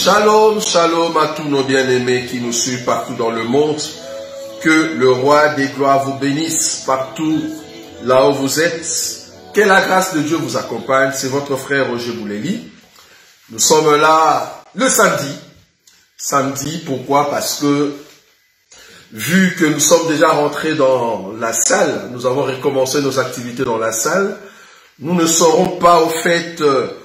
Shalom, shalom à tous nos bien-aimés qui nous suivent partout dans le monde. Que le roi des gloires vous bénisse partout là où vous êtes. Que la grâce de Dieu vous accompagne. C'est votre frère Roger Bouleli. Nous sommes là le samedi. Samedi, pourquoi? Parce que vu que nous sommes déjà rentrés dans la salle, nous avons recommencé nos activités dans la salle, nous ne saurons pas au fait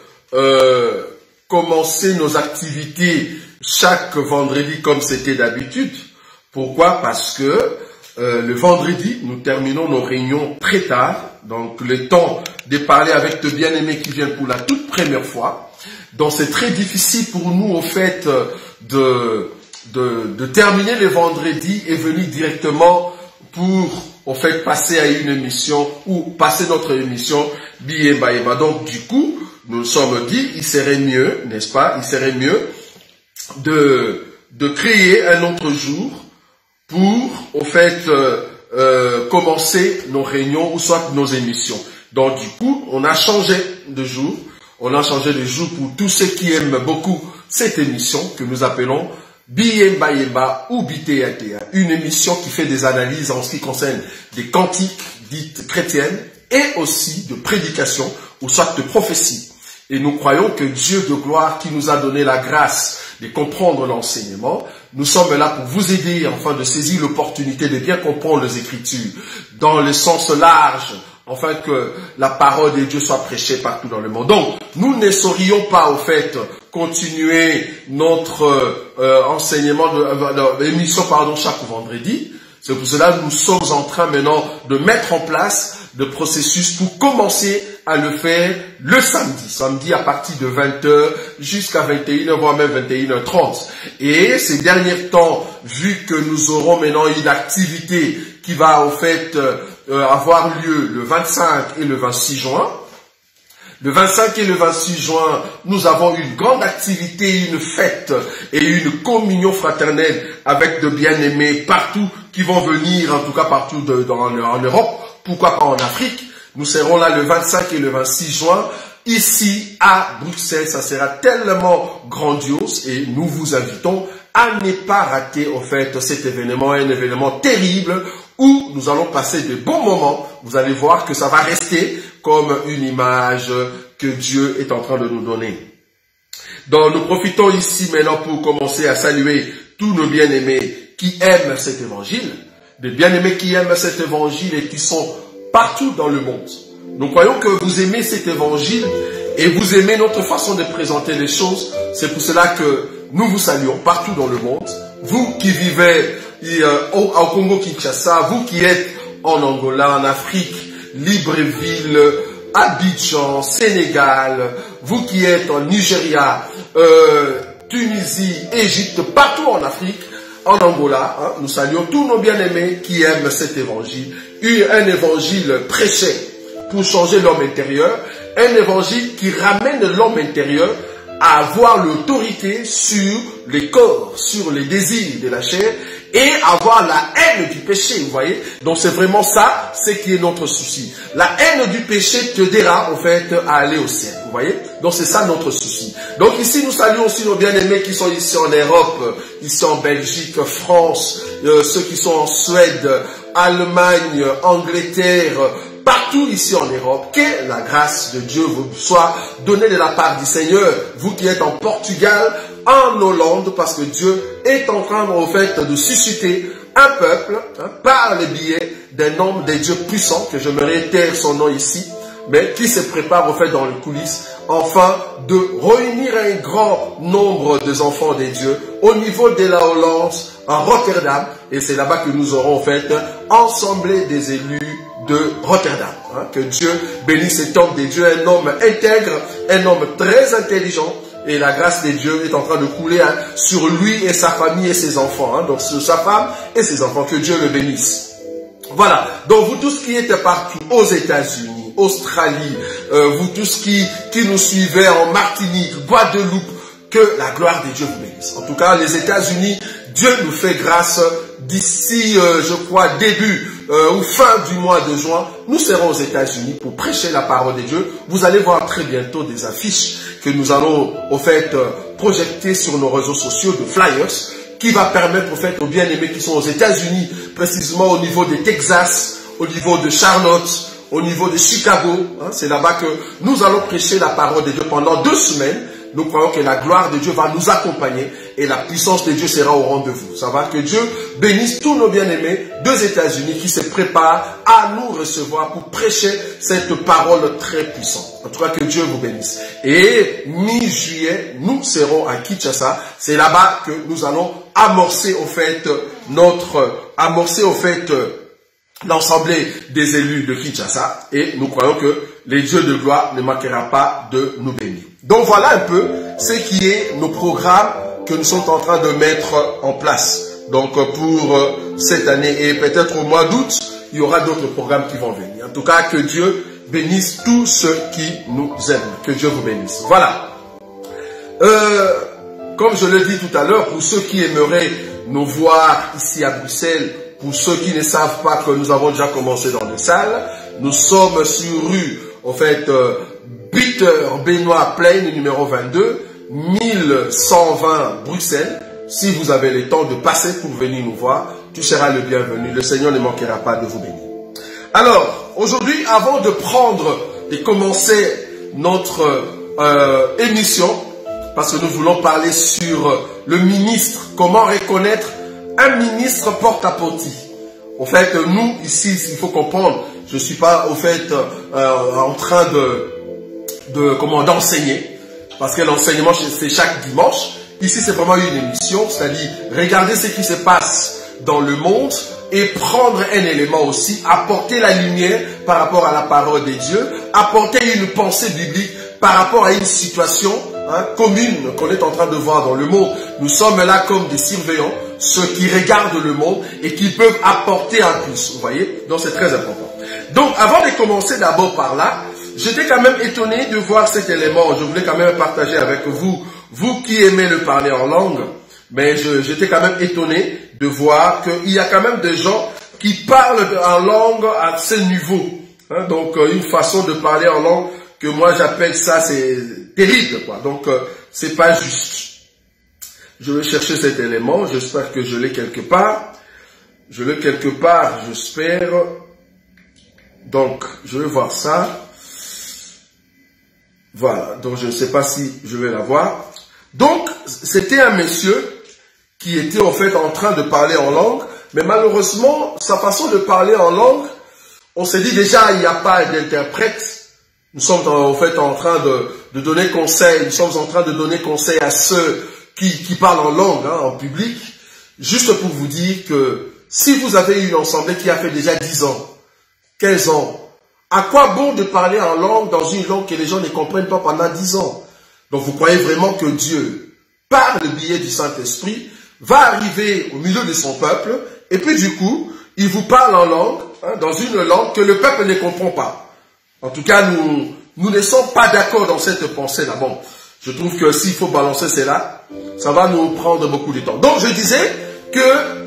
commencer nos activités chaque vendredi comme c'était d'habitude. Pourquoi? Parce que le vendredi, nous terminons nos réunions très tard. Donc le temps de parler avec de bien-aimés qui viennent pour la toute première fois. Donc c'est très difficile pour nous au fait de terminer le vendredi et venir directement pour au fait passer à une émission ou passer notre émission Biyemba Yemba. Donc du coup, nous nous sommes dit, il serait mieux, n'est-ce pas, il serait mieux de créer un autre jour pour, au fait, commencer nos réunions ou soit nos émissions. Donc du coup, on a changé de jour. On a changé de jour pour tous ceux qui aiment beaucoup cette émission que nous appelons Biyemba Yemba ou Biteatea. Une émission qui fait des analyses en ce qui concerne des cantiques dites chrétiennes et aussi de prédication ou soit de prophétie. Et nous croyons que Dieu de gloire qui nous a donné la grâce de comprendre l'enseignement, nous sommes là pour vous aider afin de saisir l'opportunité de bien comprendre les Écritures dans le sens large, afin que la parole de Dieu soit prêchée partout dans le monde. Donc, nous ne saurions pas, au fait, continuer notre enseignement de l'émission, chaque vendredi. C'est pour cela que nous sommes en train maintenant de mettre en place le processus pour commencer à le faire le samedi. Samedi à partir de 20h jusqu'à 21h, voire même 21h30. Et ces derniers temps, vu que nous aurons maintenant une activité qui va au fait avoir lieu le 25 et le 26 juin. Le 25 et le 26 juin, nous avons une grande activité, une fête et une communion fraternelle avec de bien-aimés partout qui vont venir, en tout cas partout en Europe, pourquoi pas en Afrique. Nous serons là le 25 et le 26 juin, ici à Bruxelles. Ça sera tellement grandiose et nous vous invitons à ne pas rater au fait cet événement, un événement terrible où nous allons passer de bons moments. Vous allez voir que ça va rester comme une image que Dieu est en train de nous donner. Donc nous profitons ici maintenant pour commencer à saluer tous nos bien-aimés qui aiment cet évangile, des bien-aimés qui aiment cet évangile et qui sont partout dans le monde. Nous croyons que vous aimez cet évangile et vous aimez notre façon de présenter les choses. C'est pour cela que nous vous saluons partout dans le monde. Vous qui vivez au Congo-Kinshasa, vous qui êtes en Angola, en Afrique, Libreville, Abidjan, Sénégal, vous qui êtes en Nigeria, Tunisie, Égypte, partout en Afrique, en Angola, hein, nous saluons tous nos bien-aimés qui aiment cet évangile. Un évangile prêché pour changer l'homme intérieur, un évangile qui ramène l'homme intérieur à avoir l'autorité sur les corps, sur les désirs de la chair et avoir la haine du péché, vous voyez. Donc c'est vraiment ça, ce qui est notre souci. La haine du péché te dira en fait à aller au ciel, vous voyez. Donc c'est ça notre souci. Donc ici nous saluons aussi nos bien-aimés qui sont ici en Europe, ici en Belgique, France, ceux qui sont en Suède, Allemagne, Angleterre, partout ici en Europe. Que la grâce de Dieu vous soit donnée de la part du Seigneur. Vous qui êtes en Portugal, en Hollande, parce que Dieu est en train au fait de susciter un peuple par les biais d'un homme des dieux puissants, que je me taire son nom ici, mais qui se prépare au fait dans les coulisses, enfin de réunir un grand nombre des enfants des dieux au niveau de la Hollande, à Rotterdam, et c'est là-bas que nous aurons en fait assemblé des élus de Rotterdam. Hein, que Dieu bénisse cet homme des dieux, un homme intègre, un homme très intelligent, et la grâce de Dieu est en train de couler sur lui et sa famille et ses enfants, hein, donc sur sa femme et ses enfants, que Dieu le bénisse. Voilà, donc vous tous qui êtes partout, aux États-Unis, Australie, vous tous qui nous suivez en Martinique, Guadeloupe, que la gloire de Dieu vous bénisse. En tout cas, les États-Unis, Dieu nous fait grâce d'ici, je crois, début ou fin du mois de juin, nous serons aux États-Unis pour prêcher la parole de Dieu. Vous allez voir très bientôt des affiches que nous allons, au fait, projeter sur nos réseaux sociaux de flyers, qui va permettre, au fait, aux bien-aimés qui sont aux États-Unis, précisément au niveau des Texas, au niveau de Charlotte, au niveau de Chicago, hein, c'est là-bas que nous allons prêcher la parole de Dieu pendant 2 semaines. Nous croyons que la gloire de Dieu va nous accompagner et la puissance de Dieu sera au rendez-vous. Ça va, que Dieu bénisse tous nos bien-aimés des États-Unis qui se préparent à nous recevoir pour prêcher cette parole très puissante. En tout cas, que Dieu vous bénisse. Et mi-juillet, nous serons à Kinshasa. C'est là-bas que nous allons amorcer au fait l'assemblée des élus de Kinshasa. Et nous croyons que les dieux de gloire ne manquera pas de nous bénir. Donc voilà un peu ce qui est nos programmes que nous sommes en train de mettre en place. Donc pour cette année et peut-être au mois d'août, il y aura d'autres programmes qui vont venir. En tout cas, que Dieu bénisse tous ceux qui nous aiment. Que Dieu vous bénisse. Voilà. Comme je l'ai dit tout à l'heure, pour ceux qui aimeraient nous voir ici à Bruxelles, pour ceux qui ne savent pas que nous avons déjà commencé dans les salles, nous sommes sur rue, en fait, Bitter Benoît Plaine, numéro 22, 1120 Bruxelles. Si vous avez le temps de passer pour venir nous voir, tu seras le bienvenu. Le Seigneur ne manquera pas de vous bénir. Alors, aujourd'hui, avant de commencer notre émission, parce que nous voulons parler sur le ministre, comment reconnaître un ministre porte-à-porte. En fait, nous, ici, il faut comprendre, je ne suis pas, au fait, en train d'enseigner, parce que l'enseignement, c'est chaque dimanche. Ici, c'est vraiment une émission, c'est-à-dire regarder ce qui se passe dans le monde et prendre un élément aussi, apporter la lumière par rapport à la parole de Dieu, apporter une pensée biblique par rapport à une situation commune qu'on est en train de voir dans le monde. Nous sommes là comme des surveillants, ceux qui regardent le monde et qui peuvent apporter un plus. Vous voyez? Donc c'est très important. Donc avant de commencer d'abord par là, j'étais quand même étonné de voir cet élément. Je voulais quand même partager avec vous, vous qui aimez le parler en langue, mais j'étais quand même étonné de voir qu'il y a quand même des gens qui parlent en langue à ce niveau. Donc une façon de parler en langue que moi j'appelle ça, c'est terrible, quoi. Donc c'est pas juste. Je vais chercher cet élément, j'espère que je l'ai quelque part. Je l'ai quelque part, j'espère. Donc je vais voir ça. Voilà, donc je ne sais pas si je vais la voir. Donc c'était un monsieur qui était en fait en train de parler en langue, mais malheureusement sa façon de parler en langue, on s'est dit déjà il n'y a pas d'interprète. Nous sommes en fait en train de donner conseil, nous sommes en train de donner conseil à ceux qui parlent en langue, en public, juste pour vous dire que si vous avez une assemblée qui a fait déjà 10 ans, 15 ans, à quoi bon de parler en langue dans une langue que les gens ne comprennent pas pendant 10 ans? Donc vous croyez vraiment que Dieu, par le biais du Saint-Esprit, va arriver au milieu de son peuple, et puis du coup, il vous parle en langue, dans une langue que le peuple ne comprend pas. En tout cas, nous ne sommes pas d'accord dans cette pensée-là. Bon, je trouve que s'il faut balancer cela, ça va nous prendre beaucoup de temps. Donc, je disais que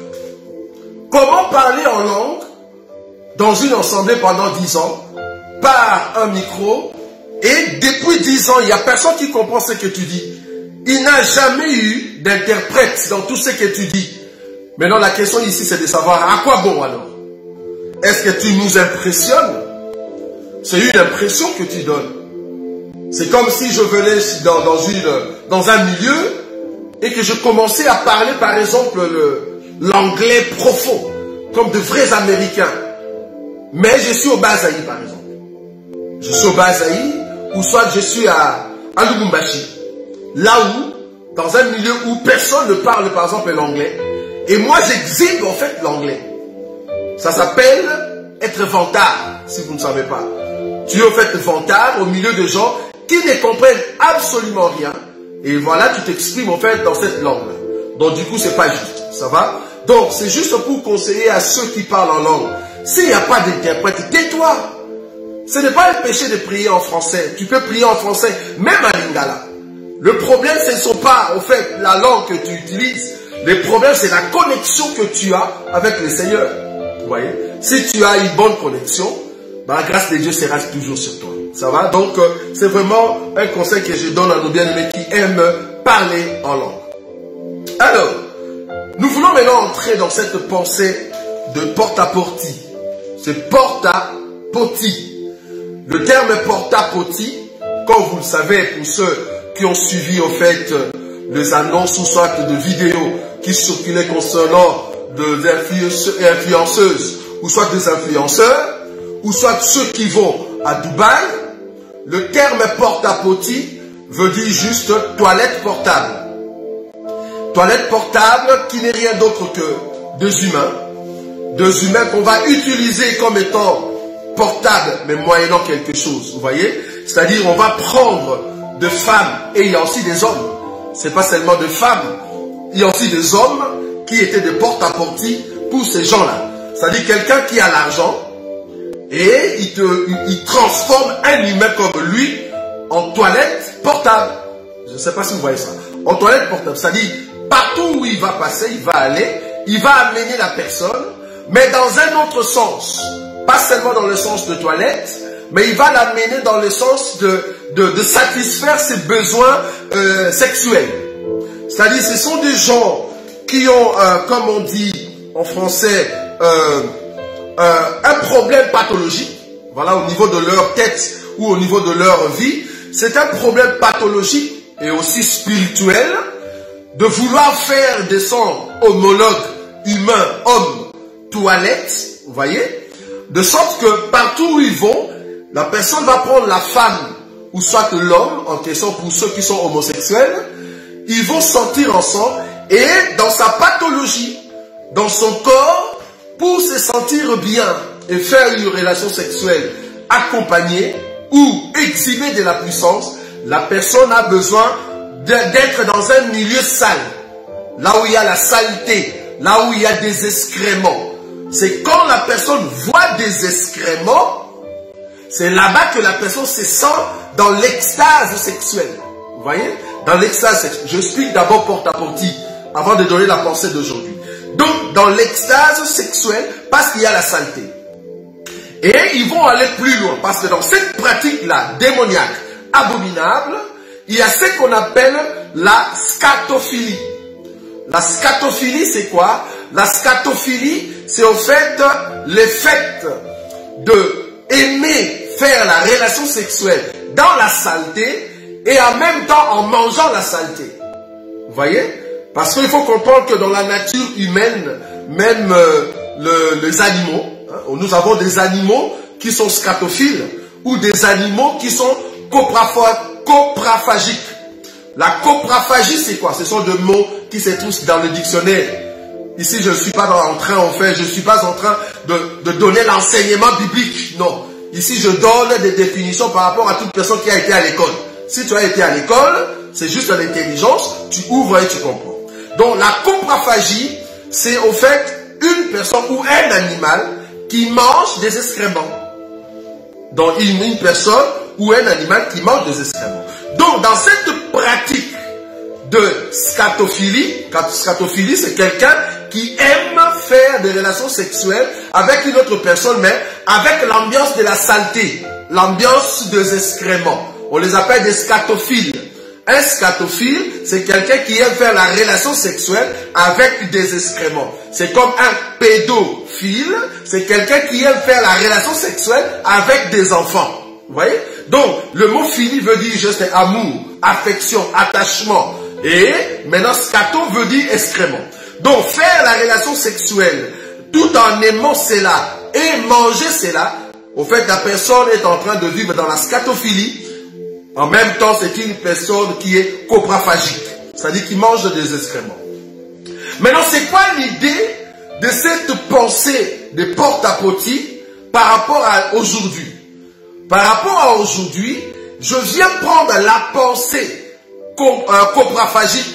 comment parler en langue dans une assemblée pendant 10 ans, par un micro, et depuis 10 ans, il n'y a personne qui comprend ce que tu dis. Il n'a jamais eu d'interprète dans tout ce que tu dis. Maintenant, la question ici, c'est de savoir à quoi bon alors? Est-ce que tu nous impressionnes? C'est une impression que tu donnes. C'est comme si je venais dans un milieu et que je commençais à parler, par exemple, l'anglais profond, comme de vrais Américains. Mais je suis au Bazaï, par exemple. Je suis au Bazaï, ou soit je suis à Lubumbashi. Là où, dans un milieu où personne ne parle, par exemple, l'anglais. Et moi, j'exhibe, en fait, l'anglais. Ça s'appelle être vantard, si vous ne savez pas. Tu es, en fait, vantard au milieu de gens qui ne comprennent absolument rien. Et voilà, tu t'exprimes, en fait, dans cette langue. Donc, du coup, c'est pas juste. Ça va? Donc, c'est juste pour conseiller à ceux qui parlent en langue. S'il n'y a pas d'interprète, tais-toi. Ce n'est pas un péché de prier en français. Tu peux prier en français, même à Lingala. Le problème, ce ne sont pas, en fait, la langue que tu utilises. Le problème, c'est la connexion que tu as avec le Seigneur. Vous voyez? Si tu as une bonne connexion, ben, la grâce de Dieu sera toujours sur toi. Ça va? Donc, c'est vraiment un conseil que je donne à nos bien-aimés qui aiment parler en langue. Alors, nous voulons maintenant entrer dans cette pensée de porta-porti. C'est porta-poti. Le terme porta-poti, comme vous le savez, pour ceux qui ont suivi, en fait, les annonces ou soit de vidéos qui circulaient concernant des influenceuses, ou soit des influenceurs, ou soit ceux qui vont à Dubaï, le terme porta-poti veut dire juste toilette portable. Toilette portable qui n'est rien d'autre que deux humains qu'on va utiliser comme étant portables, mais moyennant quelque chose, vous voyez? C'est-à-dire on va prendre de femmes, et il y a aussi des hommes. C'est pas seulement de femmes, il y a aussi des hommes qui étaient de porte-à-porte pour ces gens-là. C'est-à-dire quelqu'un qui a l'argent et il transforme un humain comme lui en toilette portable. Je ne sais pas si vous voyez ça. En toilette portable, c'est-à-dire partout où il va passer, il va aller, il va amener la personne, mais dans un autre sens. Pas seulement dans le sens de toilette, mais il va l'amener dans le sens de satisfaire ses besoins sexuels. C'est-à-dire, ce sont des gens qui ont, comme on dit en français, un problème pathologique, voilà, au niveau de leur tête ou au niveau de leur vie. C'est un problème pathologique et aussi spirituel de vouloir faire de son homologue humain, homme, toilette, vous voyez, de sorte que partout où ils vont, la personne va prendre la femme ou soit l'homme en question pour ceux qui sont homosexuels, ils vont sortir ensemble et dans sa pathologie, dans son corps, pour se sentir bien et faire une relation sexuelle accompagnée ou exhiber de la puissance, la personne a besoin d'être dans un milieu sale, là où il y a la saleté, là où il y a des excréments. C'est quand la personne voit des excréments, c'est là-bas que la personne se sent dans l'extase sexuelle. Vous voyez? Dans l'extase sexuelle. Je explique d'abord porte-à-porte avant de donner la pensée d'aujourd'hui. Donc, dans l'extase sexuelle, parce qu'il y a la saleté. Et ils vont aller plus loin, parce que dans cette pratique-là, démoniaque, abominable, il y a ce qu'on appelle la scatophilie. La scatophilie, c'est quoi? La scatophilie, c'est au fait le fait de aimer faire la relation sexuelle dans la saleté et en même temps en mangeant la saleté. Vous voyez? Parce qu'il faut comprendre que dans la nature humaine, même les animaux, hein, nous avons des animaux qui sont scatophiles ou des animaux qui sont coprophagiques. La coprophagie, c'est quoi? Ce sont des mots qui se trouvent dans le dictionnaire. Ici, je ne suis pas en train, en fait, je ne suis pas en train de donner l'enseignement biblique. Non. Ici, je donne des définitions par rapport à toute personne qui a été à l'école. Si tu as été à l'école, c'est juste l'intelligence, tu ouvres et tu comprends. Donc, la coprophagie, c'est au fait une personne ou un animal qui mange des excréments. Donc, une personne ou un animal qui mange des excréments. Donc, dans cette pratique de scatophilie, scatophilie, c'est quelqu'un qui aime faire des relations sexuelles avec une autre personne, mais avec l'ambiance de la saleté, l'ambiance des excréments. On les appelle des scatophiles. Un scatophile, c'est quelqu'un qui aime faire la relation sexuelle avec des excréments. C'est comme un pédophile, c'est quelqu'un qui aime faire la relation sexuelle avec des enfants. Vous voyez? Donc, le mot philie veut dire juste amour, affection, attachement. Et maintenant, scato veut dire excrément. Donc, faire la relation sexuelle tout en aimant cela et manger cela, au fait, la personne est en train de vivre dans la scatophilie. En même temps, c'est une personne qui est coprophagique, c'est-à-dire qui mange des excréments. Maintenant, c'est quoi l'idée de cette pensée de porte-à-porte par rapport à aujourd'hui? Par rapport à aujourd'hui, je viens prendre la pensée coprophagique,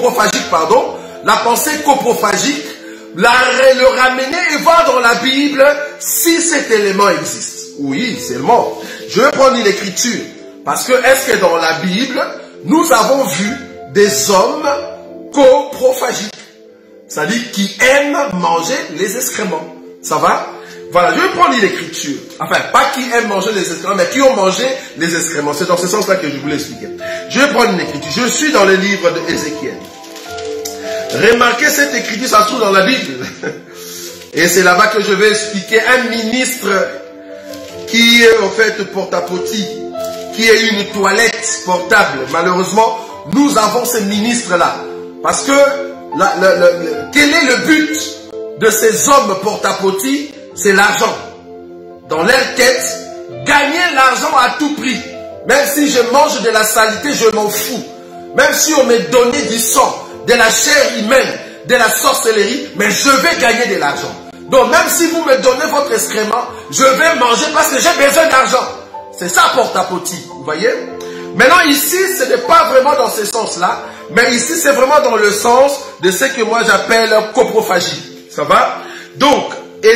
la pensée coprophagique, le ramener et voir dans la Bible si cet élément existe. Oui, seulement. Je vais prendre une écriture. Parce que, est-ce que dans la Bible, nous avons vu des hommes coprophagiques? Ça dit qui aime manger les excréments. Ça va? Voilà, je vais prendre l'écriture. Enfin, pas qui aime manger les excréments, mais qui ont mangé les excréments. C'est dans ce sens-là que je voulais expliquer. Je vais prendre une écriture. Je suis dans le livre d'Ézéchiel. Remarquez cette écriture, ça se trouve dans la Bible. Et c'est là-bas que je vais expliquer un ministre qui est en fait porte-à-potty, qui est une toilette portable. Malheureusement, nous avons ces ministres-là. Parce que, quel est le but de ces hommes porte-à-potty? C'est l'argent. Dans leur tête, gagner l'argent à tout prix. Même si je mange de la saleté, je m'en fous. Même si on me donnait du sang, de la chair humaine, de la sorcellerie, mais je vais gagner de l'argent. Donc même si vous me donnez votre excrément, je vais manger parce que j'ai besoin d'argent. C'est ça porte-à-potty, vous voyez? Maintenant ici, ce n'est pas vraiment dans ce sens-là, mais ici c'est vraiment dans le sens de ce que moi j'appelle coprophagie. Ça va? Donc,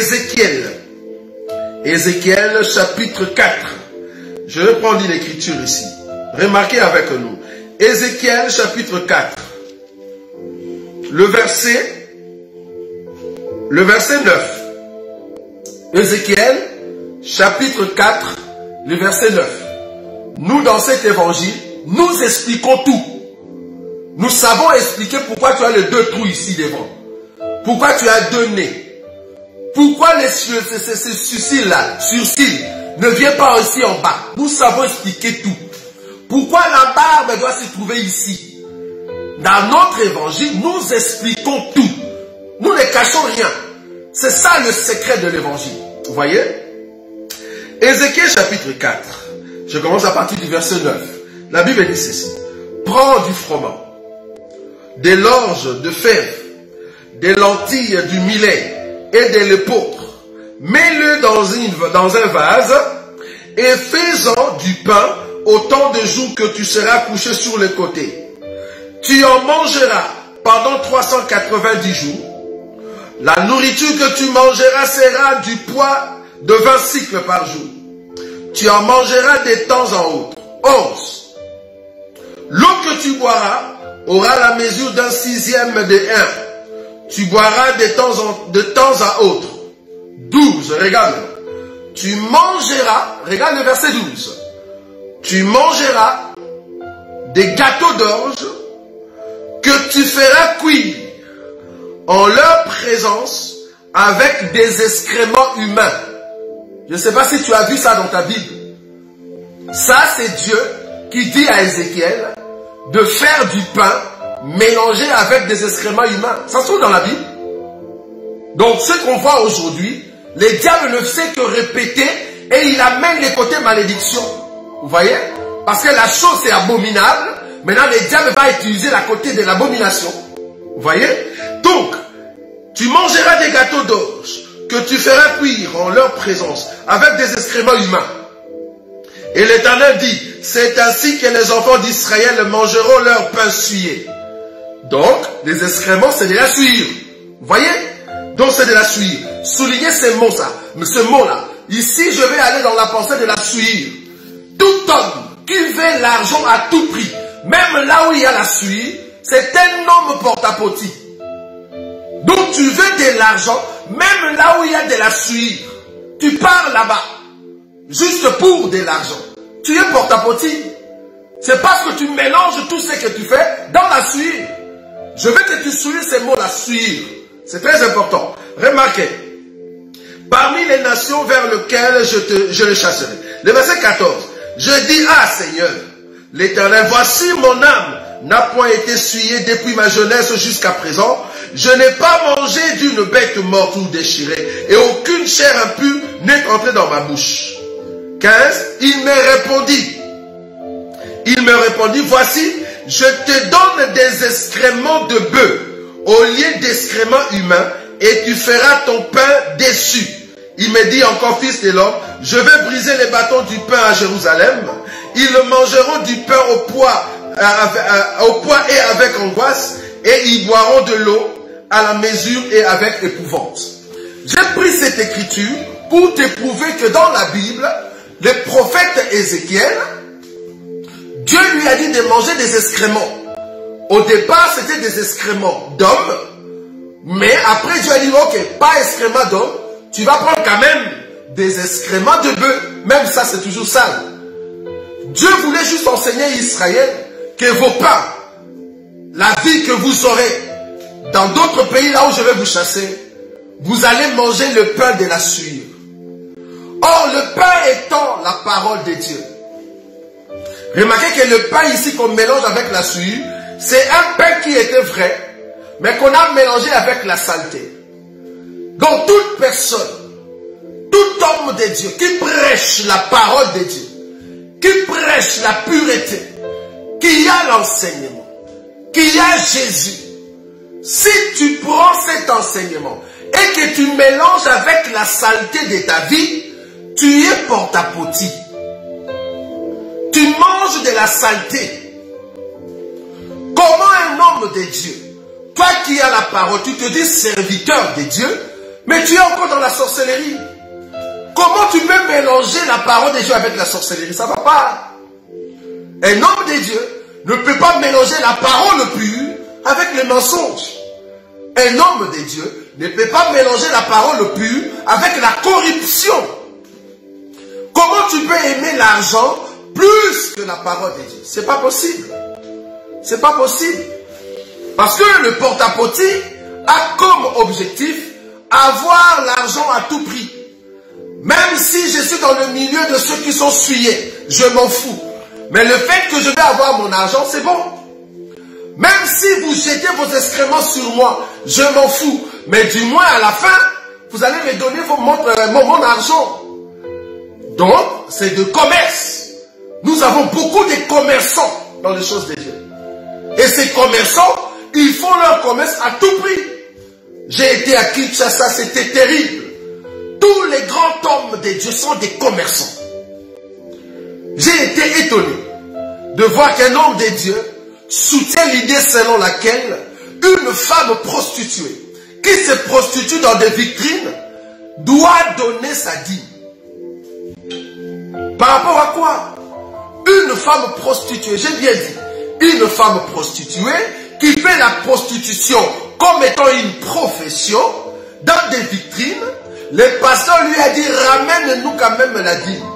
Ézéchiel chapitre 4. Je vais prendre une écriture ici. Remarquez avec nous. Ézéchiel chapitre 4. Le verset 9. Ézéchiel chapitre 4, le verset 9. Nous dans cet évangile, nous expliquons tout. Nous savons expliquer pourquoi tu as les deux trous ici devant. Pourquoi tu as deux nez. Pourquoi ces sourcils-là, ne viennent pas aussi en bas. Nous savons expliquer tout. Pourquoi la barbe doit se trouver ici. Dans notre évangile, nous expliquons tout. Nous ne cachons rien. C'est ça le secret de l'évangile. Vous voyez? Ézéchiel chapitre 4. Je commence à partir du verset 9. La Bible dit ceci. Prends du froment, des l'orge de fèves, des lentilles du millet et de l'épeautre. Mets-le dans un vase et fais-en du pain autant de jours que tu seras couché sur le côté. Tu en mangeras pendant 390 jours. La nourriture que tu mangeras sera du poids de 20 cycles par jour. Tu en mangeras de temps en autre. 11. L'eau que tu boiras aura la mesure d'un sixième de 1. Tu boiras de temps à autre. 12. Regarde. Tu mangeras, regarde le verset 12. Tu mangeras des gâteaux d'orge que tu feras cuire en leur présence avec des excréments humains. Je ne sais pas si tu as vu ça dans ta Bible. Ça, c'est Dieu qui dit à Ézéchiel de faire du pain mélangé avec des excréments humains. Ça se trouve dans la Bible. Donc, ce qu'on voit aujourd'hui, le diable ne fait que répéter et il amène les côtés malédiction. Vous voyez? Parce que la chose est abominable. Maintenant, le diable va utiliser la côté de l'abomination. Vous voyez? Donc, tu mangeras des gâteaux d'orge que tu feras cuire en leur présence avec des excréments humains. Et l'Éternel dit, c'est ainsi que les enfants d'Israël mangeront leur pain souillé. Donc, les excréments, c'est de la souillure. Vous voyez? Donc, c'est de la souillure. Soulignez ce mot-là. Ici, je vais aller dans la pensée de la souillure. Tout homme qui veut l'argent à tout prix, même là où il y a la souillure, c'est un homme porte-à-potty. Donc, tu veux de l'argent, même là où il y a de la souillure. Tu pars là-bas, juste pour de l'argent. Tu es porte-à-potty. C'est parce que tu mélanges tout ce que tu fais dans la souillure. Je veux que tu soulignes ces mots, la souillure. C'est très important. Remarquez. Parmi les nations vers lesquelles je les chasserai. Le verset 14. Je dis, ah Seigneur, l'Éternel, voici mon âme n'a point été souillée depuis ma jeunesse jusqu'à présent. Je n'ai pas mangé d'une bête morte ou déchirée, et aucune chair impure n'est entrée dans ma bouche. 15. Il me répondit, voici, je te donne des excréments de bœuf au lieu d'excréments humains, et tu feras ton pain dessus. Il me dit encore, fils de l'homme, je vais briser les bâtons du pain à Jérusalem. Ils mangeront du pain au poids et avec angoisse, et ils boiront de l'eau à la mesure et avec épouvante. J'ai pris cette écriture pour te prouver que dans la Bible, le prophète Ézéchiel, Dieu lui a dit de manger des excréments. Au départ, c'était des excréments d'hommes, Mais après, Dieu a dit, ok, pas excrément d'homme, tu vas prendre quand même des excréments de bœuf. Même ça, c'est toujours sale. Dieu voulait juste enseigner à Israël que vos pains, la vie que vous aurez dans d'autres pays, là où je vais vous chasser, vous allez manger le pain de la sueur. Or, le pain étant la parole de Dieu. Remarquez que le pain ici qu'on mélange avec la sueur, c'est un pain qui était vrai, mais qu'on a mélangé avec la saleté. Donc toute personne, tout homme de Dieu qui prêche la parole de Dieu, qui prêche la pureté, qui a l'enseignement, qui a Jésus, si tu prends cet enseignement et que tu mélanges avec la saleté de ta vie, tu es porte-à-potie. Tu manges de la saleté. Comment un homme de Dieu, toi qui as la parole, tu te dis serviteur de Dieu, mais tu es encore dans la sorcellerie. Comment tu peux mélanger la parole de Dieu avec la sorcellerie? Ça ne va pas. Un homme de Dieu ne peut pas mélanger la parole pure avec les mensonges. Un homme de Dieu ne peut pas mélanger la parole pure avec la corruption. Comment tu peux aimer l'argent plus que la parole de Dieu? C'est pas possible. C'est pas possible. Parce que le porte-à-potie a comme objectif avoir l'argent à tout prix. Même si je suis dans le milieu de ceux qui sont souillés, je m'en fous. Mais le fait que je vais avoir mon argent, c'est bon. Même si vous jetez vos excréments sur moi, je m'en fous. Mais du moins à la fin, vous allez me donner mon argent. Donc, c'est de commerce. Nous avons beaucoup de commerçants dans les choses de Dieu. Et ces commerçants, ils font leur commerce à tout prix. J'ai été à Kinshasa, c'était terrible. Tous les grands hommes de Dieu sont des commerçants. J'ai été étonné de voir qu'un homme de Dieu soutient l'idée selon laquelle une femme prostituée qui se prostitue dans des vitrines doit donner sa dîme. Par rapport à quoi? Une femme prostituée, j'ai bien dit, une femme prostituée qui fait la prostitution comme étant une profession dans des vitrines, le pasteur lui a dit, ramène-nous quand même la dîme.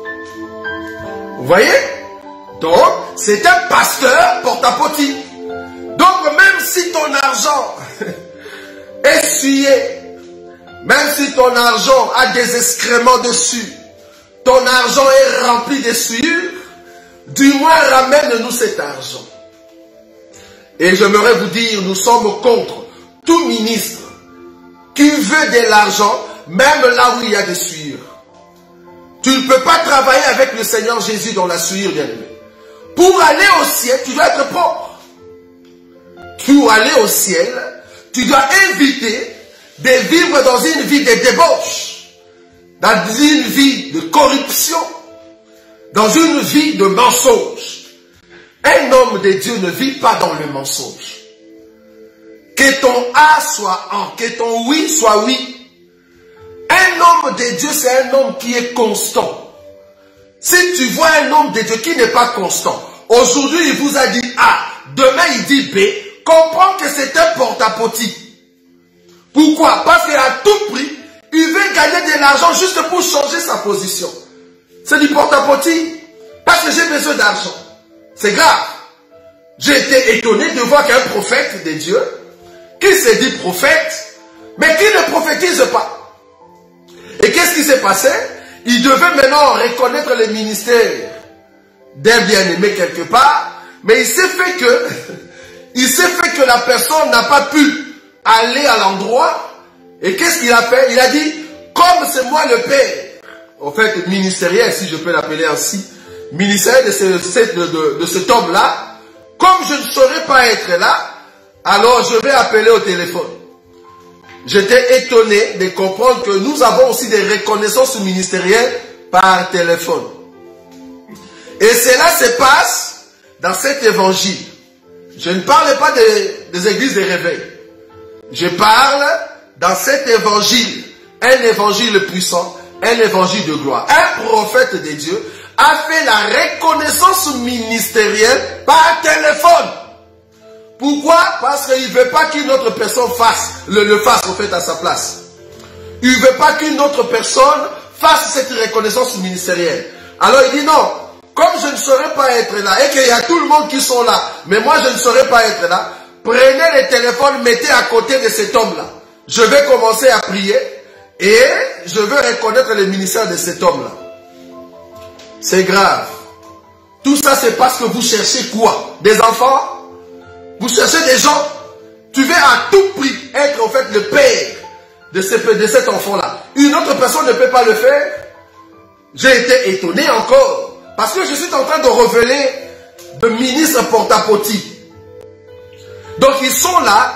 Vous voyez? Donc, c'est un pasteur porte-à-potie. Donc, même si ton argent est souillé, même si ton argent a des excréments dessus, ton argent est rempli de souillure, du moins ramène-nous cet argent. Et j'aimerais vous dire, nous sommes contre tout ministre qui veut de l'argent, même là où il y a des souillures. Tu ne peux pas travailler avec le Seigneur Jésus dans la souillure, bien-aimé. Pour aller au ciel, tu dois être propre. Pour aller au ciel, tu dois éviter de vivre dans une vie de débauche, dans une vie de corruption, dans une vie de mensonge. Un homme de Dieu ne vit pas dans le mensonge. Que ton A soit en, que ton oui soit oui. Un homme de Dieu, c'est un homme qui est constant. Si tu vois un homme de Dieu qui n'est pas constant, aujourd'hui il vous a dit A, demain il dit B, comprends que c'est un porte-à-potie. Pourquoi? Parce qu'à tout prix, il veut gagner de l'argent juste pour changer sa position. C'est du porte-à-potie. Parce que j'ai besoin d'argent. C'est grave. J'ai été étonné de voir qu'un prophète de Dieu, qui se dit prophète, mais qui ne prophétise pas. Et qu'est-ce qui s'est passé? Il devait maintenant reconnaître le ministère d'un bien-aimé quelque part, mais il s'est fait que la personne n'a pas pu aller à l'endroit. Et qu'est-ce qu'il a fait? Il a dit, comme c'est moi le père, en fait ministériel, si je peux l'appeler ainsi, ministériel de cet homme-là, comme je ne saurais pas être là, alors je vais appeler au téléphone. J'étais étonné de comprendre que nous avons aussi des reconnaissances ministérielles par téléphone. Et cela se passe dans cet évangile. Je ne parle pas des églises de réveil. Je parle dans cet évangile. Un évangile puissant, un évangile de gloire. Un prophète de Dieu a fait la reconnaissance ministérielle par téléphone. Pourquoi? Parce qu'il ne veut pas qu'une autre personne le fasse en fait à sa place. Il ne veut pas qu'une autre personne fasse cette reconnaissance ministérielle. Alors il dit non, comme je ne saurais pas être là et qu'il y a tout le monde qui sont là, mais moi je ne saurais pas être là, prenez les téléphones, mettez à côté de cet homme-là. Je vais commencer à prier et je veux reconnaître le ministère de cet homme-là. C'est grave. Tout ça c'est parce que vous cherchez quoi? Des enfants? Vous cherchez des gens? Tu veux à tout prix être en fait le père de cet enfant-là. Une autre personne ne peut pas le faire. J'ai été étonné encore. Parce que je suis en train de révéler de ministres porte-à-potty. Donc ils sont là.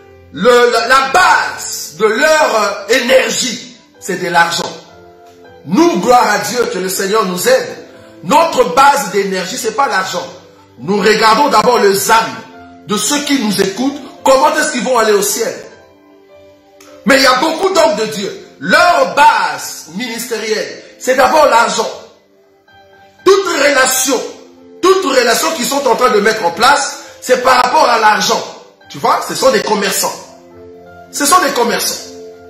La base de leur énergie, c'est de l'argent. Nous, gloire à Dieu, que le Seigneur nous aide. Notre base d'énergie, ce n'est pas l'argent. Nous regardons d'abord les âmes de ceux qui nous écoutent. Comment est-ce qu'ils vont aller au ciel? Mais il y a beaucoup d'hommes de Dieu. Leur base ministérielle, c'est d'abord l'argent. Toute relation qu'ils sont en train de mettre en place, c'est par rapport à l'argent. Tu vois, ce sont des commerçants. Ce sont des commerçants.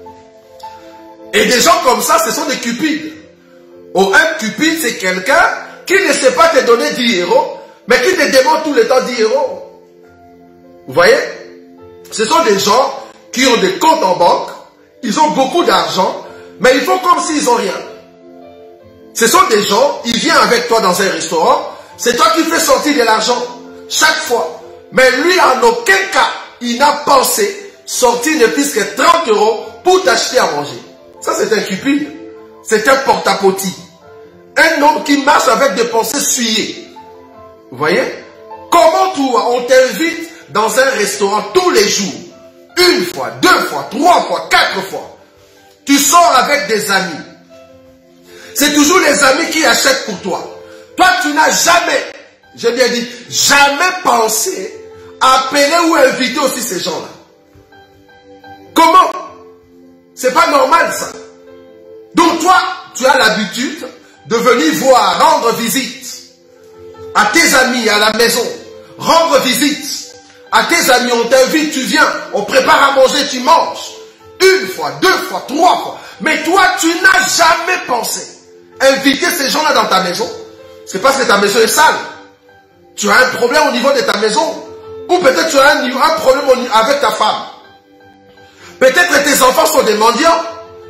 Et des gens comme ça, ce sont des cupides. Oh, un cupide, c'est quelqu'un qui ne sait pas te donner 10 euros, mais qui te demande tout le temps 10 euros. Vous voyez? Ce sont des gens qui ont des comptes en banque, ils ont beaucoup d'argent, mais ils font comme s'ils n'ont rien. Ce sont des gens, ils viennent avec toi dans un restaurant, c'est toi qui fais sortir de l'argent chaque fois. Mais lui, en aucun cas, il n'a pensé sortir ne plus que 30 euros pour t'acheter à manger. Ça, c'est un cupide. C'est un porte-à-potty. Un homme qui marche avec des pensées souillées. Vous voyez? Comment toi, on t'invite dans un restaurant tous les jours, 1 fois, 2 fois, 3 fois, 4 fois. Tu sors avec des amis. C'est toujours les amis qui achètent pour toi. Toi, tu n'as jamais, j'ai bien dit, jamais pensé à appeler ou inviter aussi ces gens-là. Comment? C'est pas normal ça. Donc toi, tu as l'habitude de venir voir, rendre visite à tes amis à la maison. Rendre visite à tes amis, on t'invite, tu viens, on prépare à manger, tu manges. 1 fois, 2 fois, 3 fois. Mais toi, tu n'as jamais pensé inviter ces gens-là dans ta maison. C'est parce que ta maison est sale. Tu as un problème au niveau de ta maison. Ou peut-être tu as un problème avec ta femme. Peut-être que tes enfants sont des mendiants.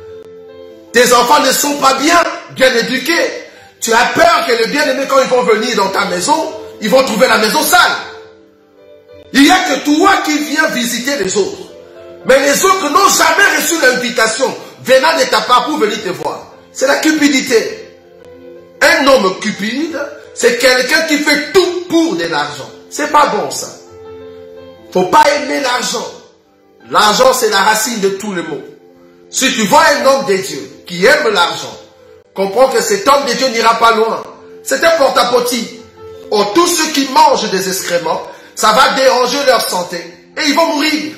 Tes enfants ne sont pas bien éduqués. Tu as peur que les bien-aimés, quand ils vont venir dans ta maison, ils vont trouver la maison sale. Il n'y a que toi qui viens visiter les autres. Mais les autres n'ont jamais reçu l'invitation venant de ta part pour venir te voir. C'est la cupidité. Un homme cupide, c'est quelqu'un qui fait tout pour de l'argent. C'est pas bon ça. Faut pas aimer l'argent. L'argent, c'est la racine de tout le mot. Si tu vois un homme de Dieu qui aime l'argent, comprends que cet homme de Dieu n'ira pas loin. C'est un porte-à-potty. Oh, tous ceux qui mangent des excréments, ça va déranger leur santé et ils vont mourir.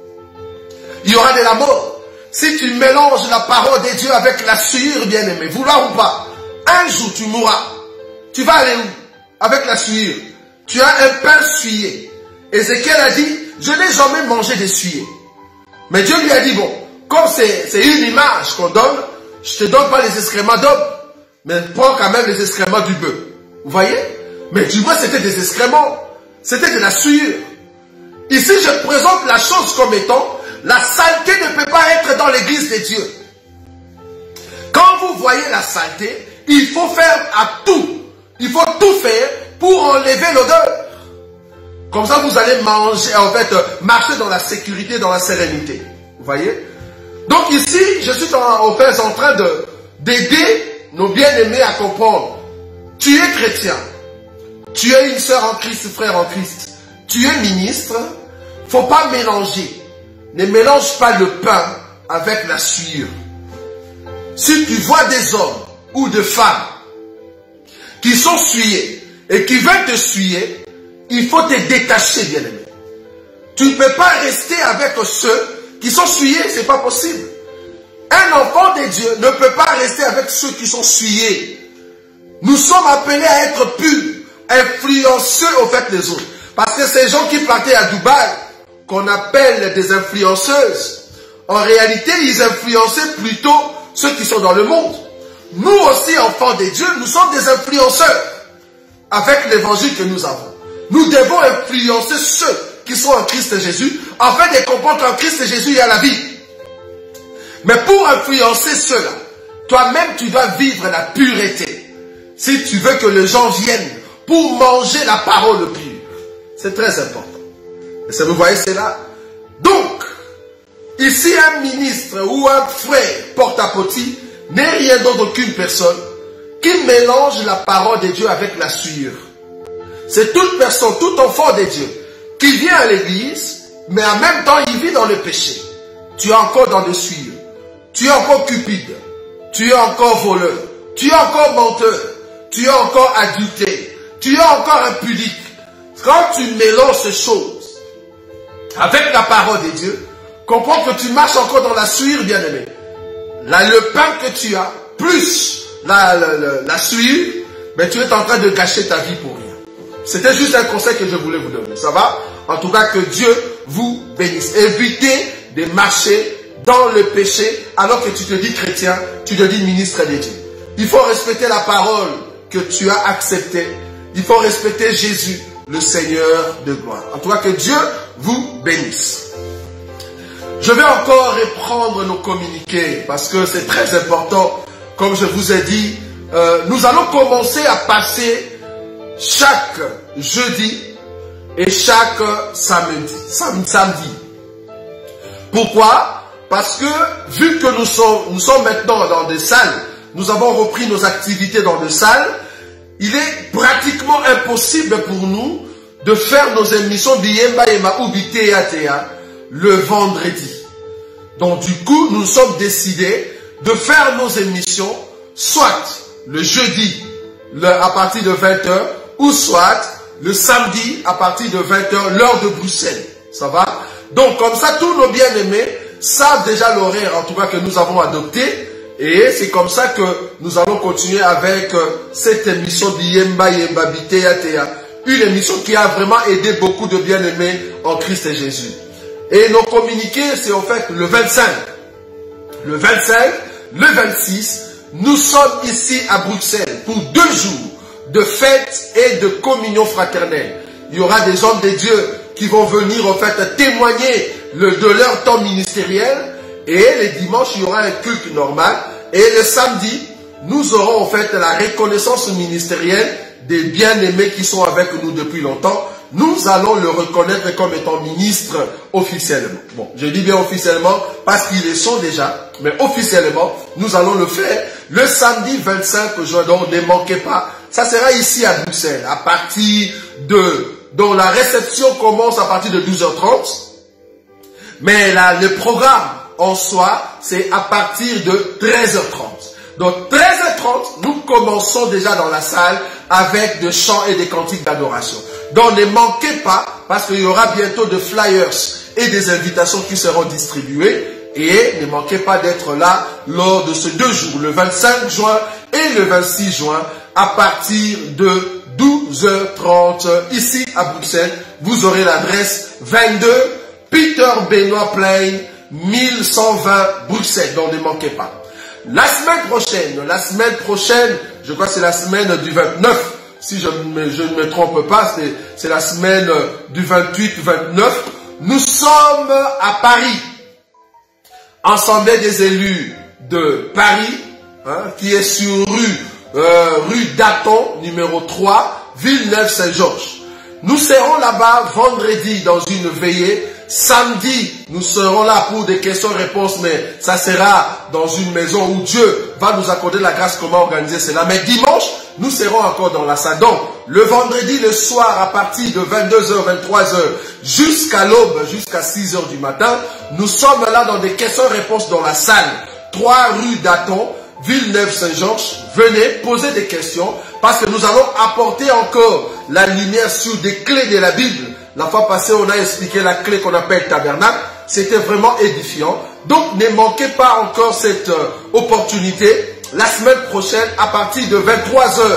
Il y aura de la mort. Si tu mélanges la parole de Dieu avec la sueur, bien-aimé, vouloir ou pas, un jour tu mourras. Tu vas aller où? Avec la sueur. Tu as un pain suyé. Ézéchiel a dit, je n'ai jamais mangé de suyer. Mais Dieu lui a dit, bon, comme c'est une image qu'on donne, je ne te donne pas les excréments d'homme, mais prends quand même les excréments du bœuf. Vous voyez? Mais du moins c'était des excréments. C'était de la sueur. Ici, je présente la chose comme étant, la saleté ne peut pas être dans l'église de Dieu. Quand vous voyez la saleté, il faut faire à tout. Il faut tout faire pour enlever l'odeur. Comme ça, vous allez manger, en fait, marcher dans la sécurité, dans la sérénité. Vous voyez? Donc ici, je suis en train d'aider nos bien-aimés à comprendre. Tu es chrétien. Tu es une sœur en Christ, frère en Christ. Tu es ministre. Faut pas mélanger. Ne mélange pas le pain avec la sueur. Si tu vois des hommes ou des femmes qui sont souillés et qui veulent te souiller, il faut te détacher, bien-aimé. Tu ne peux pas rester avec ceux qui sont souillés, c'est pas possible. Un enfant de Dieu ne peut pas rester avec ceux qui sont souillés. Nous sommes appelés à être purs, influenceux au fait des autres. Parce que ces gens qui plantaient à Dubaï, qu'on appelle des influenceuses, en réalité, ils influençaient plutôt ceux qui sont dans le monde. Nous aussi, enfants de Dieu, nous sommes des influenceurs avec l'évangile que nous avons. Nous devons influencer ceux qui sont en Christ Jésus, afin de comprendre qu'en Christ Jésus, il y a la vie. Mais pour influencer ceux-là, toi-même, tu dois vivre la pureté. Si tu veux que les gens viennent pour manger la parole pure. C'est très important. Et ça, vous voyez, c'est là. Donc, ici, un ministre ou un frère porte-à-pote n'est rien d'autre qu'une personne qui mélange la parole de Dieu avec la sueur. C'est toute personne, tout enfant de Dieu qui vient à l'église, mais en même temps, il vit dans le péché. Tu es encore dans le sueur. Tu es encore cupide. Tu es encore voleur. Tu es encore menteur. Tu es encore adultère. Tu es encore impudique. Quand tu mélanges ces choses avec la parole de Dieu, comprends que tu marches encore dans la sueur, bien-aimé. Là, le pain que tu as, plus la sueur, mais tu es en train de gâcher ta vie pour rien. C'était juste un conseil que je voulais vous donner. Ça va? En tout cas, que Dieu vous bénisse. Évitez de marcher dans le péché alors que tu te dis chrétien, tu te dis ministre de Dieu. Il faut respecter la parole que tu as acceptée. Il faut respecter Jésus, le Seigneur de gloire. En tout cas, que Dieu vous bénisse. Je vais encore reprendre nos communiqués parce que c'est très important. Comme je vous ai dit, nous allons commencer à passer chaque jeudi et chaque samedi. Pourquoi? Parce que vu que nous sommes maintenant dans des salles, nous avons repris nos activités dans des salles, il est pratiquement impossible pour nous de faire nos émissions Biyemba Yema ou Bitea le vendredi. Donc du coup, nous sommes décidés de faire nos émissions soit le jeudi à partir de 20h ou soit le samedi à partir de 20h, l'heure de Bruxelles. Ça va? Donc comme ça, tous nos bien-aimés savent déjà l'horaire en tout cas que nous avons adopté. Et c'est comme ça que nous allons continuer avec cette émission Biyemba Yemba Bitea. Une émission qui a vraiment aidé beaucoup de bien-aimés en Christ et Jésus. Et nos communiqués, c'est en fait le 25. Le 25, le 26, nous sommes ici à Bruxelles pour 2 jours de fête et de communion fraternelle. Il y aura des hommes de Dieu qui vont venir en fait témoigner de leur temps ministériel. Et les dimanches, il y aura un culte normal. Et le samedi, nous aurons en fait la reconnaissance ministérielle des bien-aimés qui sont avec nous depuis longtemps. Nous allons le reconnaître comme étant ministre officiellement. Bon, je dis bien officiellement parce qu'ils le sont déjà. Mais officiellement, nous allons le faire le samedi 25 juin. Donc ne manquez pas. Ça sera ici à Bruxelles. À partir donc la réception commence à partir de 12h30. Mais là, le programme en soi, c'est à partir de 13h30. Donc 13h30, nous commençons déjà dans la salle avec des chants et des cantiques d'adoration. Donc ne manquez pas, parce qu'il y aura bientôt des flyers et des invitations qui seront distribuées. Et ne manquez pas d'être là lors de ces 2 jours, le 25 juin et le 26 juin, à partir de 12h30, ici à Bruxelles. Vous aurez l'adresse 22 Peter Benoît Plain, 1120 Bruxelles. Donc ne manquez pas. La semaine prochaine, je crois que c'est la semaine du 29, si je ne me trompe pas, c'est la semaine du 28-29. Nous sommes à Paris, Assemblée des élus de Paris, qui est sur rue Daton, numéro 3, Villeneuve-Saint-Georges. Nous serons là-bas vendredi dans une veillée. Samedi, nous serons là pour des questions-réponses, mais ça sera dans une maison où Dieu va nous accorder la grâce comment organiser cela. Mais dimanche, nous serons encore dans la salle. Donc, le vendredi, le soir, à partir de 22h, 23h, jusqu'à l'aube, jusqu'à 6h du matin, nous sommes là dans des questions-réponses dans la salle. 3 rue Daton, Villeneuve-Saint-Georges. Venez poser des questions parce que nous allons apporter encore la lumière sur des clés de la Bible. La fois passée, on a expliqué la clé qu'on appelle tabernacle. C'était vraiment édifiant. Donc, ne manquez pas encore cette opportunité. La semaine prochaine, à partir de 23h,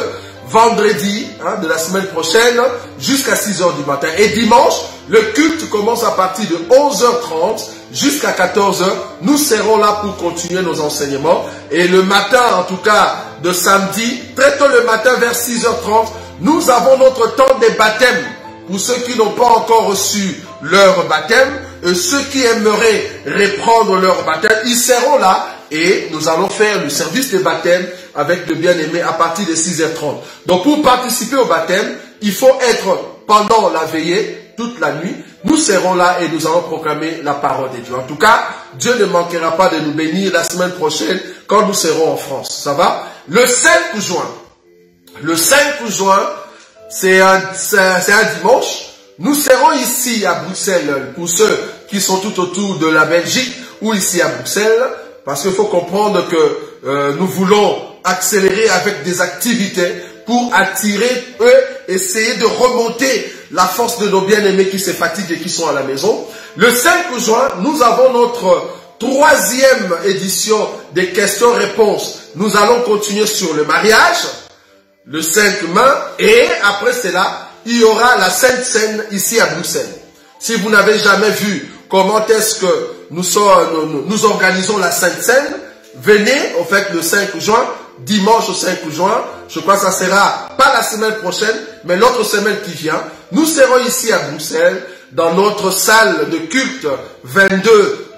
vendredi de la semaine prochaine jusqu'à 6 h du matin. Et dimanche, le culte commence à partir de 11h30 jusqu'à 14 h. Nous serons là pour continuer nos enseignements. Et le matin, en tout cas, de samedi, très tôt le matin vers 6h30, nous avons notre temps des baptêmes. Pour ceux qui n'ont pas encore reçu leur baptême, et ceux qui aimeraient reprendre leur baptême, ils seront là et nous allons faire le service de baptême avec le bien-aimé à partir de 6h30. Donc pour participer au baptême, il faut être pendant la veillée, toute la nuit. Nous serons là et nous allons proclamer la parole de Dieu. En tout cas, Dieu ne manquera pas de nous bénir la semaine prochaine quand nous serons en France. Ça va? Le 5 juin. Le 5 juin, c'est un dimanche. Nous serons ici à Bruxelles, pour ceux qui sont tout autour de la Belgique ou ici à Bruxelles, parce qu'il faut comprendre que nous voulons accélérer avec des activités pour attirer essayer de remonter la force de nos bien-aimés qui se fatiguent et qui sont à la maison. Le 5 juin, nous avons notre 3e édition des questions-réponses. Nous allons continuer sur le mariage, le 5 mai, et après cela, il y aura la Sainte Seine ici à Bruxelles. Si vous n'avez jamais vu comment est-ce que nous organisons la Sainte Seine, venez au fait le 5 juin, dimanche 5 juin, je crois que ça sera pas la semaine prochaine, mais l'autre semaine qui vient. Nous serons ici à Bruxelles, dans notre salle de culte 22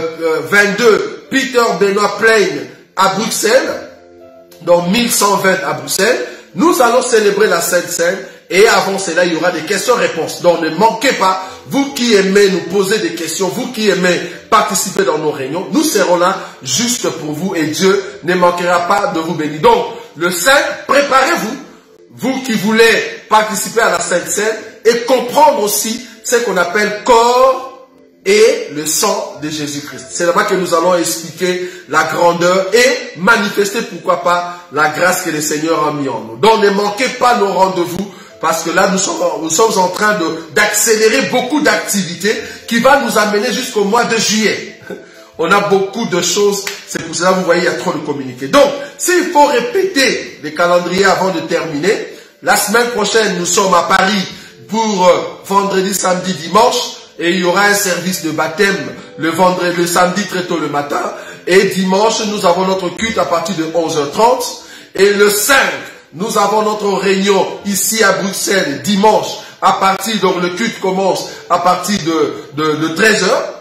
Peter Benoit Plaine à Bruxelles, donc 1120 à Bruxelles. Nous allons célébrer la Sainte Seine. Et avant cela, il y aura des questions-réponses. Donc ne manquez pas, vous qui aimez nous poser des questions, vous qui aimez participer dans nos réunions, nous serons là juste pour vous et Dieu ne manquera pas de vous bénir. Donc le 5, préparez-vous, vous qui voulez participer à la Sainte Seine et comprendre aussi ce qu'on appelle corps et le sang de Jésus-Christ. C'est là-bas que nous allons expliquer la grandeur et manifester, pourquoi pas, la grâce que le Seigneur a mis en nous. Donc ne manquez pas nos rendez-vous. Parce que là, nous sommes en train d'accélérer beaucoup d'activités qui va nous amener jusqu'au mois de juillet. On a beaucoup de choses, c'est pour cela que vous voyez, il y a trop de communiqués. Donc, s'il faut répéter les calendriers avant de terminer, la semaine prochaine, nous sommes à Paris pour vendredi, samedi, dimanche, et il y aura un service de baptême le samedi très tôt le matin, et dimanche, nous avons notre culte à partir de 11h30, et le 5, nous avons notre réunion ici à Bruxelles dimanche à partir, donc le culte commence à partir de 13h,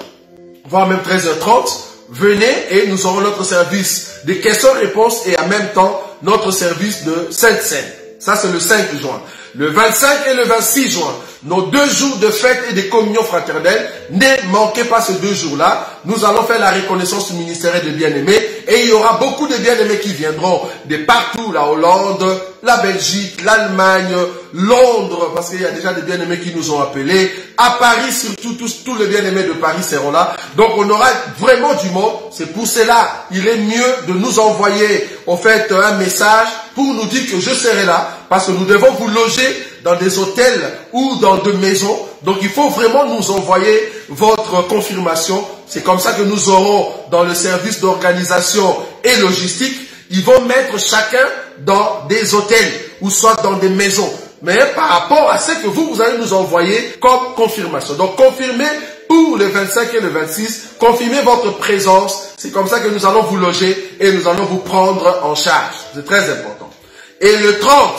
voire même 13h30. Venez et nous aurons notre service de questions-réponses et en même temps notre service de Sainte Seine. Ça c'est le 5 juin. Le 25 et le 26 juin, nos 2 jours de fête et de communion fraternelle. Ne manquez pas ces 2 jours-là. Nous allons faire la reconnaissance ministérielle des bien-aimés. Et il y aura beaucoup de bien-aimés qui viendront de partout. La Hollande, la Belgique, l'Allemagne, Londres, parce qu'il y a déjà des bien-aimés qui nous ont appelés. À Paris, surtout, tous les bien-aimés de Paris seront là. Donc on aura vraiment du monde. C'est pour cela, il est mieux de nous envoyer, en fait, un message pour nous dire que je serai là. Parce que nous devons vous loger dans des hôtels ou dans des maisons. Donc il faut vraiment nous envoyer votre confirmation. C'est comme ça que nous aurons dans le service d'organisation et logistique, ils vont mettre chacun dans des hôtels ou soit dans des maisons. Mais par rapport à ce que vous allez nous envoyer comme confirmation. Donc confirmez pour le 25 et le 26, confirmez votre présence. C'est comme ça que nous allons vous loger et nous allons vous prendre en charge. C'est très important. Et le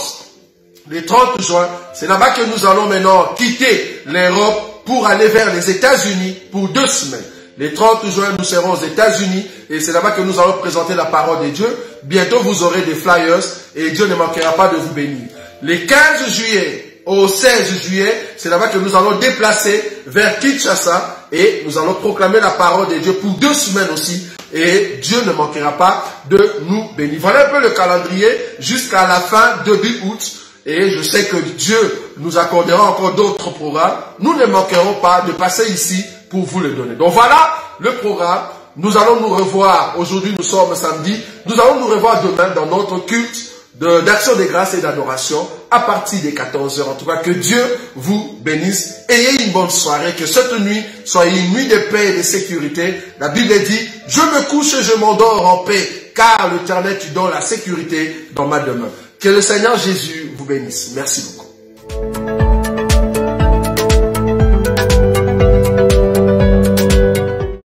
30 juin, c'est là-bas que nous allons maintenant quitter l'Europe pour aller vers les États-Unis pour 2 semaines. Les 30 juin, nous serons aux États-Unis et c'est là-bas que nous allons présenter la parole de Dieu. Bientôt, vous aurez des flyers et Dieu ne manquera pas de vous bénir. Les 15 juillet au 16 juillet, c'est là-bas que nous allons déplacer vers Kinshasa et nous allons proclamer la parole de Dieu pour 2 semaines aussi. Et Dieu ne manquera pas de nous bénir. Voilà un peu le calendrier jusqu'à la fin début août. Et je sais que Dieu nous accordera encore d'autres programmes. Nous ne manquerons pas de passer ici pour vous le donner. Donc voilà le programme. Nous allons nous revoir. Aujourd'hui, nous sommes samedi. Nous allons nous revoir demain dans notre culte d'action de grâce et d'adoration à partir des 14h. En tout cas, que Dieu vous bénisse. Ayez une bonne soirée. Que cette nuit soit une nuit de paix et de sécurité. La Bible dit, je me couche et je m'endors en paix, car l'Éternel tu donnes la sécurité dans ma demeure. Que le Seigneur Jésus vous bénisse. Merci beaucoup.